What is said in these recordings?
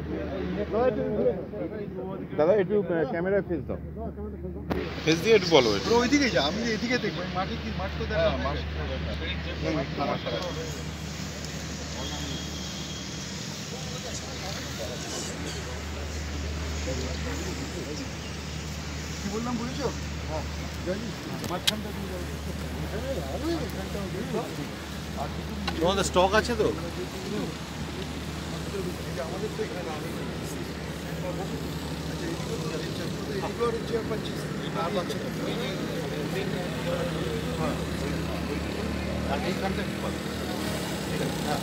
দাদা একটু ক্যামেরায় ফেস দাও, ফেস দিয়ে একটু বলো। ওইদিকে যা, আমি এদিকে দেখবো। মাঠে কি মাঠ তো দেখা, মাঠ কি বললাম বুঝেছো? হ্যাঁ, মাঝখানটা দিয়ে যাবো। তোমাদের স্টক আছে তো? আমাদের তো এখানে না, এইগুলো হচ্ছে আর পাচ্ছে না। আর এইখানটা কি পাবে? হ্যাঁ,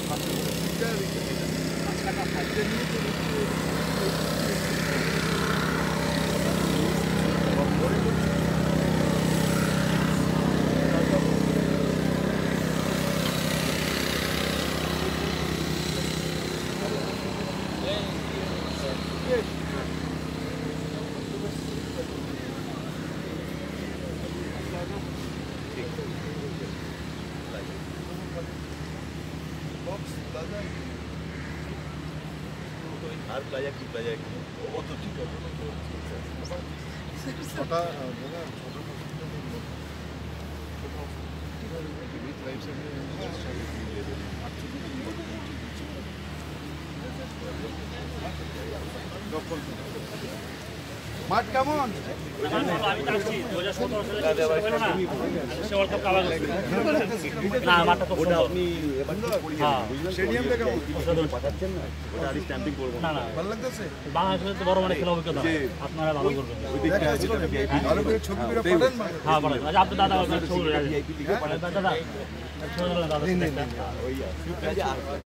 আর প্লাজা কি প্লাজা ও তো ঠিক আছে। ছটা মাঠ কেমন? স্টেডিয়ামটা কেমন? ভালো লাগতেছে? বাংলাদেশে বড় মানে খেলা অভিজ্ঞতা আপনারা ভালো করবেন। ভালো করে ছবি করে পাঠান। হ্যাঁ বলেন, আপনি দাদা ছবি দাদা